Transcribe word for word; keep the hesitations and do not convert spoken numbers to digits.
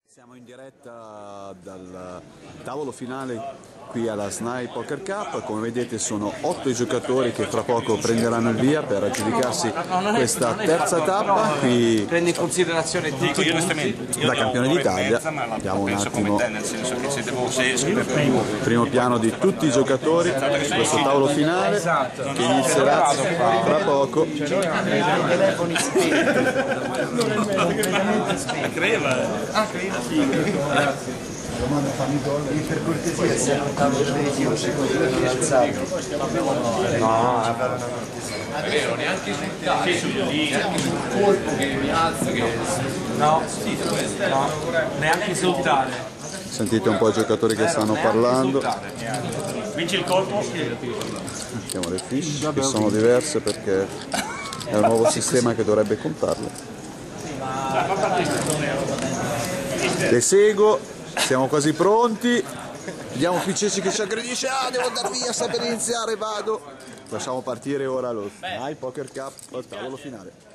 Siamo in diretta dal tavolo finale qui alla SNAI Poker Cup. Come vedete sono otto i giocatori che fra poco prenderanno il via per aggiudicarsi questa terza tappa. Qui prende in considerazione tutti i punti da campione d'Italia. Andiamo un attimo primo piano di tutti i giocatori su questo tavolo finale che inizierà fra poco. Romano, fammi gol per cortesia, se è un tavolo televisivo secondo me è alzato. No, è vero, neanche sul colpo che mi alza, che no, no, neanche saltare. Sentite un po' i giocatori che stanno parlando. vinci il colpo. Mettiamo le fiche che sono diverse perché è un nuovo sistema che dovrebbe contarle. Le seguo. Siamo quasi pronti, vediamo Ficeci che ci aggredisce, ah devo andare via, sta per iniziare, vado. Lasciamo partire ora lo SNAI Poker Cup al tavolo finale.